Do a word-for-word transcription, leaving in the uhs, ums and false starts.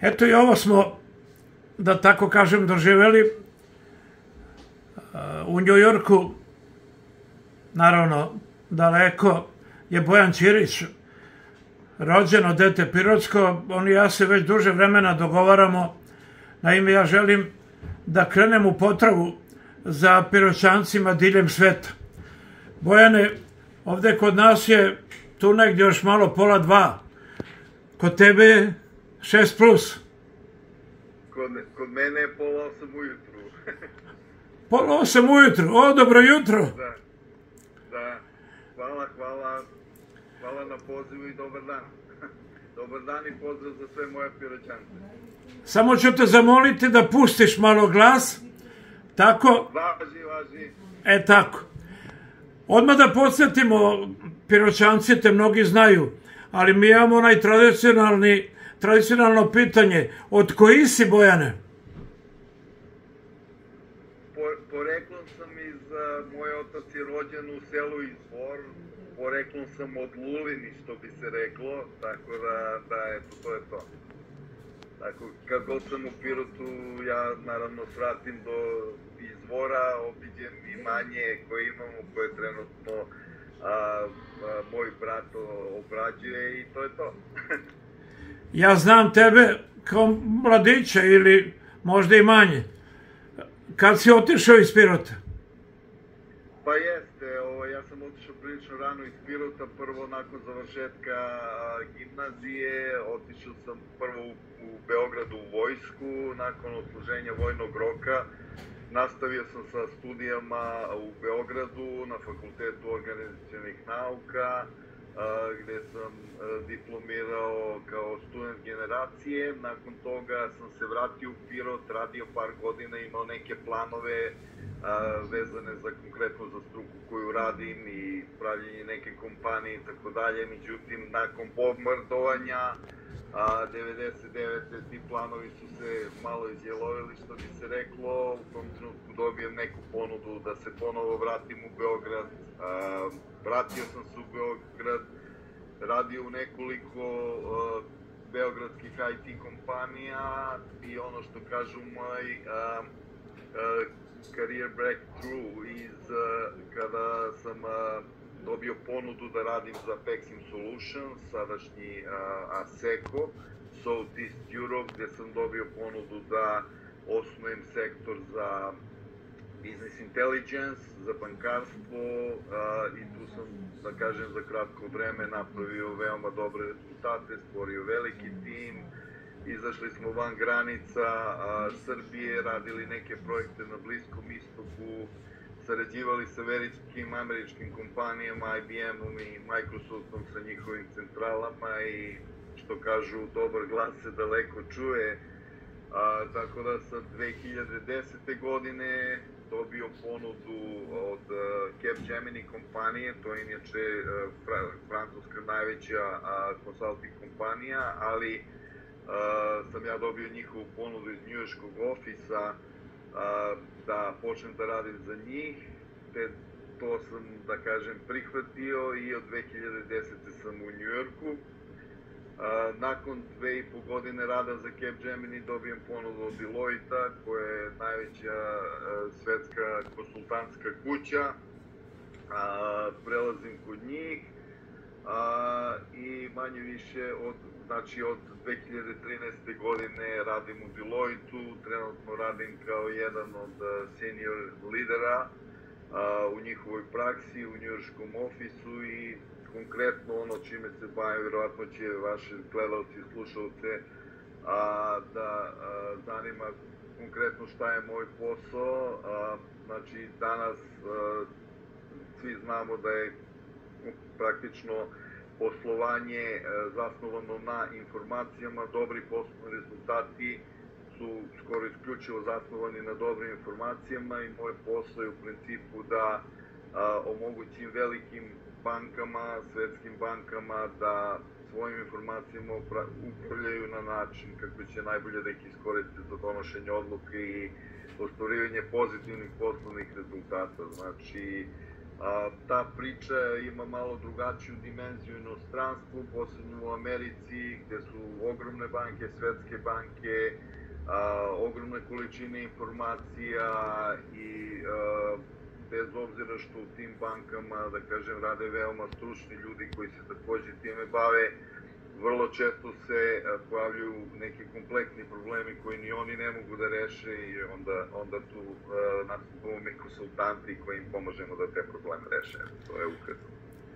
Eto i ovo smo, da tako kažem, doživeli u Njujorku. Naravno, daleko je Bojan Ćirić, rođeno dete pirotsko. On i ja se već duže vremena dogovaramo. Naime, ja želim da krenem u potragu za Piroćancima diljem sveta. Bojane, ovde kod nas je tu negdje još malo pola dva. Kod tebe je šest plus. Kod mene je pola osam ujutru. Pola osam ujutru? O, dobro jutro! Da, da. Hvala, hvala. Hvala na pozivu i dobar dan. Dobar dan i pozdrav za sve moje Piroćance. Samo ću te zamoliti da pustiš malo glas. Tako? Važi, važi. E, tako. Odmah da podsjetimo, Piroćanci te mnogi znaju, ali mi imamo onaj tradicionalni, tradicionalno pitanje. Od koji si, Bojane? Poreklom sam iz, moj otac je rođen u selu Izvor, poreklom sam od Lulini, što bi se reklo, tako da, da, eto, to je to. Tako, kad god sam u Pirotu, ja naravno svratim do Izvora, obiđem imanje koje imamo, koje trenutno a, a, moj brat obrađuje i to je to. Ja znam tebe kao mladića ili možda i manje. Kad si otišao iz Pirota? Pa jeste, ovo, ja sam otišao prilično rano iz Pirota, prvo nakon završetka gimnazije, otišao sam prvo u, u Beogradu u vojsku, nakon odsluženja vojnog roka, nastavio sam sa studijama u Beogradu na Fakultetu organizacionih nauka, gde sam diplomirao kao student generacije. Nakon toga sam se vratio u Pirot, radio par godina, imao neke planove vezane za konkretno za struku koju radim i pravljenje neke kompanije i tako dalje. Međutim, nakon bombardovanja devedeset devete ti planovi su se malo izjelovili, što bi se reklo. U tom trenutku dobijem neku ponudu da se ponovo vratim u Beograd. Vratio sam se u Beograd, radio u nekoliko beogradskih I T kompanija i ono što kažu moj career breakthrough iz kada sam dobio ponudu da radim za Pexim Solutions, sadašnji Asseco, Southeast Europe, gde sam dobio ponudu da osnujem sektor za business intelligence, za bankarstvo i tu sam, da kažem, za kratko vreme napravio veoma dobre rezultate, stvorio veliki tim, izašli smo van granica Srbije, radili neke projekte na Bliskom istoku, sarađivali sa velikim američkim kompanijama, I B M-om i Microsoftom sa njihovim centralama i što kažu, dobar glas se daleko čuje. A, tako da sam dve hiljade desete. godine dobio ponudu od uh, Capgemini kompanije, to je inače uh, fra, francuska najveća uh, consulting kompanija, ali uh, sam ja dobio njihovu ponudu iz njujorškog ofisa uh, da počnem da radim za njih, te to sam, da kažem, prihvatio i od dve hiljade desete. sam u Njujorku. Nakon dve i po godine rada za Capgemini dobijem ponudu od Deloitte-a, koja je najveća svetska konsultantska kuća. Prelazim kod njih i manje više od, znači od dve hiljade trinaeste. godine radim u Deloitte-u, trenutno radim kao jedan od senior lidera u njihovoj praksi, u njujorškom ofisu i konkretno ono čime se bavim, vjerovatno će vaše gledalci i slušalce da zanima konkretno šta je moj posao. Znači, danas svi znamo da je praktično poslovanje zasnovano na informacijama, dobri poslovni rezultati su skoro isključivo zasnovani na dobrim informacijama i moj posao je u principu da omogućim velikim bankama, svetskim bankama da svojim informacijama upravljaju na način kako će najbolje da ih iskoriste za donošenje odluke i ostvarivanje pozitivnih poslovnih rezultata. Znači, A, ta priča ima malo drugačiju dimenziju u inostranstvu, posebno u Americi, gde su ogromne banke, svetske banke, a, ogromne količine informacija i a, bez obzira što u tim bankama, da kažem, rade veoma stručni ljudi koji se takođe time bave, vrlo često se pojavljuju neki kompleksni problemi koji ni oni ne mogu da reše i onda, onda tu uh, nastupamo mi konsultanti koji im pomožemo da te probleme reše. To je ukratko.